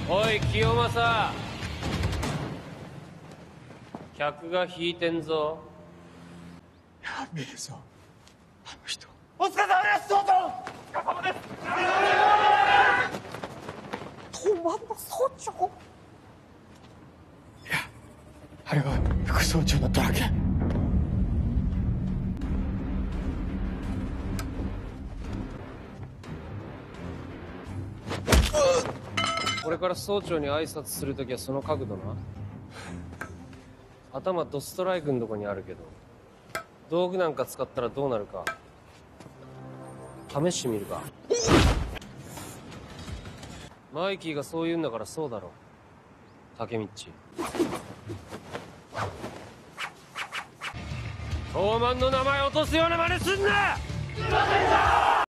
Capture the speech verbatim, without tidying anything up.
おい清正、客が引いてんぞ。 やべえぞあの人。 お疲れ様です、総長。お疲れ様です。 東卍の総長。 いやあれは副総長のドラケン。 これから総長に挨拶するときはその角度な。頭ドストライクのとこにあるけど、道具なんか使ったらどうなるか試してみるか。マイキーがそう言うんだからそうだろ。竹道、東卍の名前落とすような真似すんな。